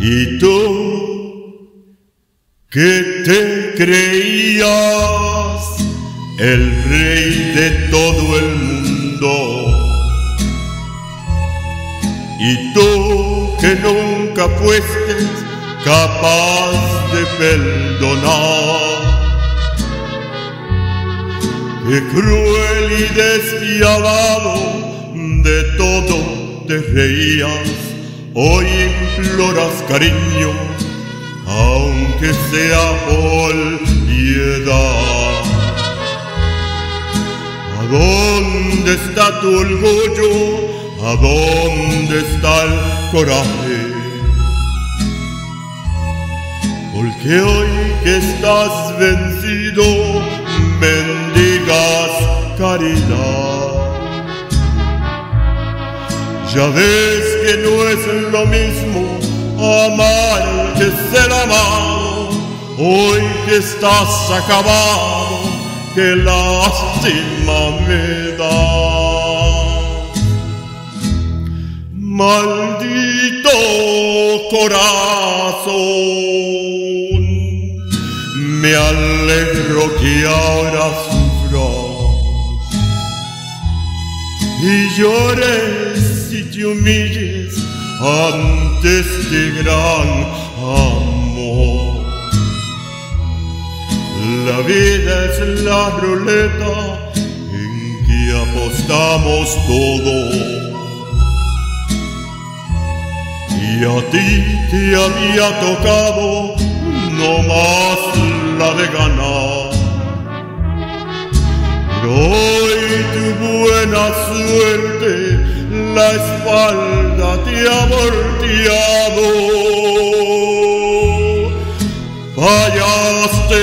Y tú, que te creías el rey de todo el mundo, y tú que nunca fuiste capaz de perdonar, que cruel y despiadado de todo te reías, hoy imploras cariño, aunque sea por piedad. ¿A dónde está tu orgullo? ¿A dónde está el coraje? Porque hoy que estás vencido, mendigas caridad. Ya ves que no es lo mismo amar que ser amado. Hoy que estás acabado, qué lástima me da. Maldito corazón, me alegro que ahora sufras y llores y te humilles ante este gran amor. La vida es la ruleta en que apostamos todos, y a ti te había tocado no más la de ganar. Pero hoy tu buena suerte la espalda te ha volteado. Fallaste,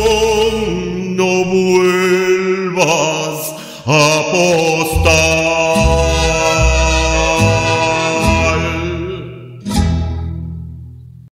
corazón, no vuelvas a apostar.